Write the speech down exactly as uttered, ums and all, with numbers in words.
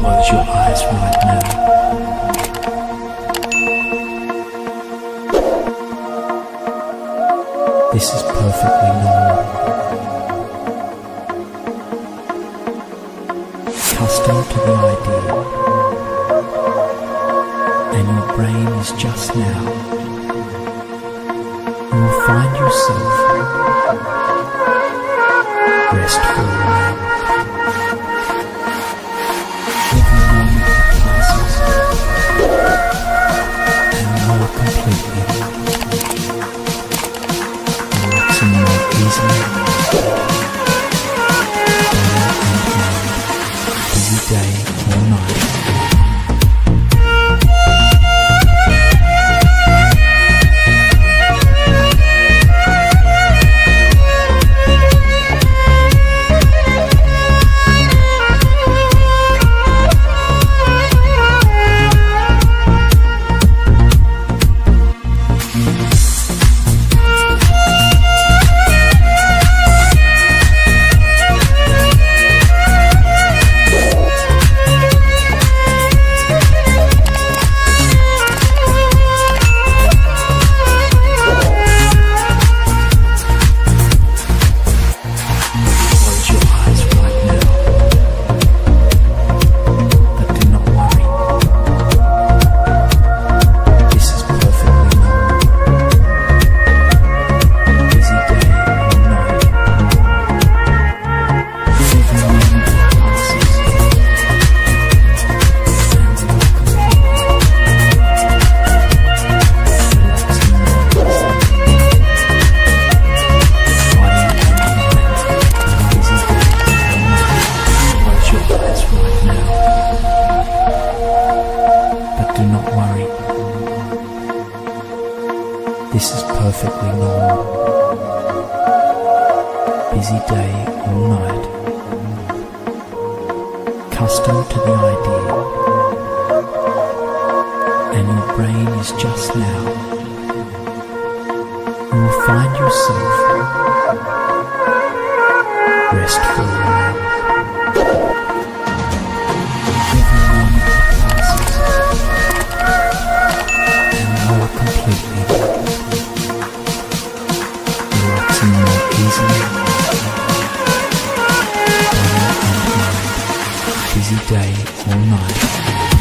Close your eyes right now. This is perfectly normal. Accustomed to the idea, and your brain is just now. You will find yourself restful around. Every moment that passes, and more completely, relaxing more easily. Busy day or night. This is perfectly normal. Busy day or night. Accustomed to the idea, and your brain is just now. You will find yourself restful around. Every moment that passes, and more completely. More easily, body and mind, busy day or night.